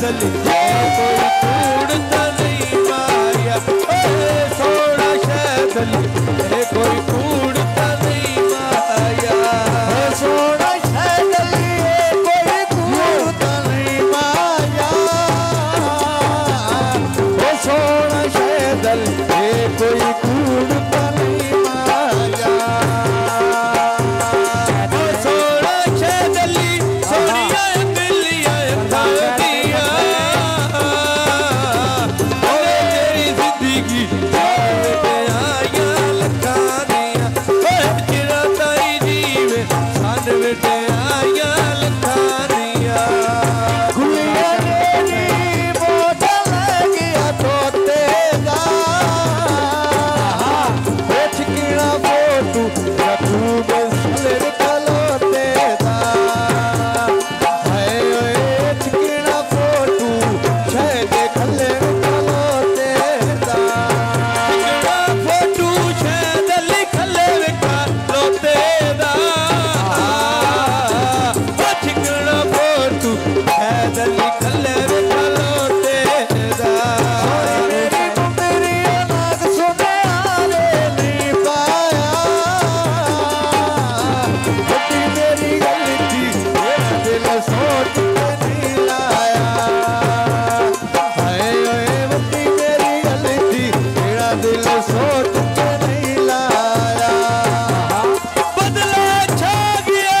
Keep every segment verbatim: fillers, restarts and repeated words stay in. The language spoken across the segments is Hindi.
शैदली कोई कूड़ता नहीं माया, सोना शैदली कोई कूड़ता नहीं माया, सोना शैदली कोई कूड़ता नहीं माया, सोना शैदली कोई कूड़ता नहीं माया, सोना शैदली सोनिया दिलिया दिया, तेरी जिंदगी आया लखा दिया, चिरा ताई जीवे सन बेटे आया लखा दिया, गुड़िया तेरी बोतल गया तोते दा, चिकना फोटू रखू बसले कलोते दा, हाय चिकना फोटू शायद खले कलोते दा, चिकना फोटू शायद लिखले विका लोते दा, चिकना फोटू शायद लिखले विका लोते दा, मेरी मुंदरी नाग सुने आरे नहीं पाया, बड़ी मेरी गलती मेरा दिल सोच के नहीं लाया, हाय ओए बड़ी मेरी गलती मेरा दिल सोच के नहीं लाया, बदला छा गया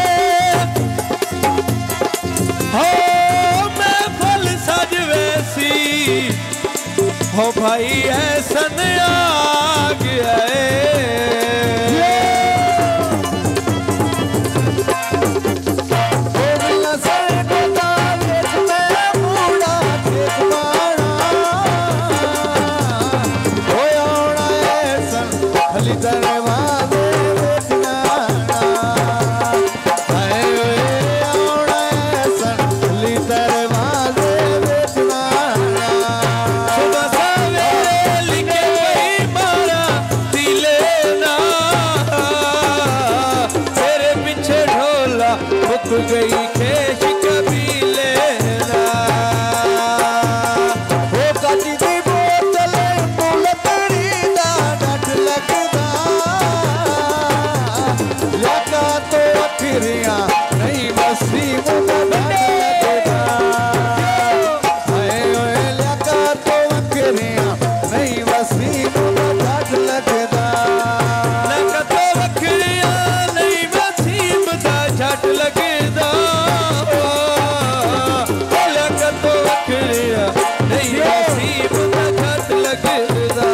हो मैं फल सज वैसी हो भाई ऐसन आ गया मेरा सर को दावेज में बूढ़ा देख मारा, होया होना ऐसन खली दरवाजे देखना, हाय ओए होना ऐसन खली दरवाजे देखना, सुबह सवेरे लिखे वही मारा दिले ना, तेरे पीछे ढोला मुक गई खेश कबीले ना, वो काटी दी बोतल मुलतड़ी दा डट लगदा, लगा तो अखरियां नहीं मसी मुदा डट लगदा, हाय ओए लगा तो अखरियां नहीं मसी मुदा डट लगदा, लगा तो वखरिया नहीं वसीम दा झट लगदा, लगा तो वखरिया नहीं वसीम दा झट लगदा,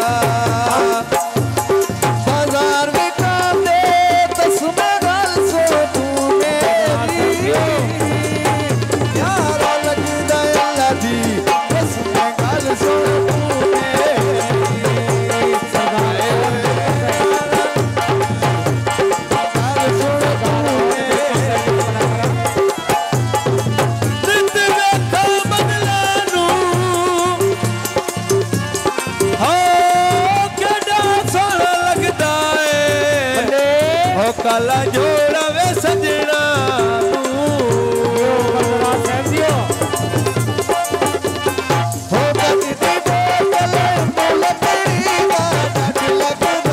बाजार में कांदे तस्मे गल सो तू मेरी, यारा लगदा अल्लाह दी तस्मे गल सो तू मेरी, सदाए गल सो तू मेरी, जित ਵੇਖਾ ਬਦਲਾ ਨੂੰ ਹੋ ਕਿਹੜਾ ਸੋਹਣਾ ਲੱਗਦਾ ਏ, ਹੋ ਕਾਲਾ ਜੋੜਾ ਵੇ ਸਜਣਾ हो कदी दी बोतल मुलतड़ी दा डट लगदा,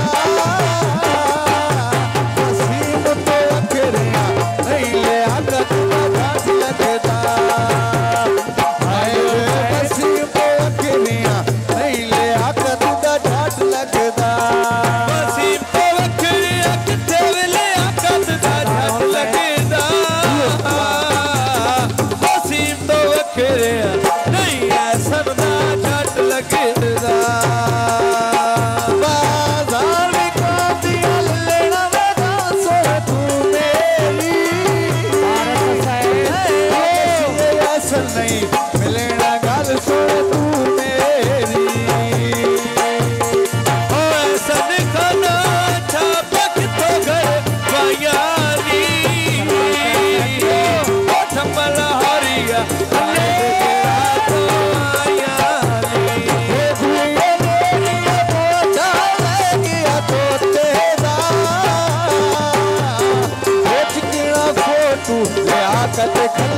नसीब तो अखरियां नहीं लिया कद दा डट लगदा, हाय ओए नसीब तो अखरियां नहीं लिया कद दा डट लगदा, ਵਸੀਮ ਤੋਂ ਵਖਰਿਆ ਕਿੱਥੇ ਵੇਲੇ ਆਕਤ ਦਾ ਝਟ ਲੱਗਦਾ, ਵਸੀਮ ਤੋਂ ਵਖਰਿਆ ਨਹੀਂ ਐਸਨ ਦਾ ਝਟ ਲੱਗਦਾ, बाजार में कांदी लेना वेदा सो तू मेरी, असल नहीं मिलना गल सो तू मेरी, ओ ऐसन खाना छापा किथों घर पाया नी, ओ ठम्बल हरिया हले तेरा तो आया नी, गुड़िया मेरी बोतल गया तोते दा, चिकना फोटू लिया कद खले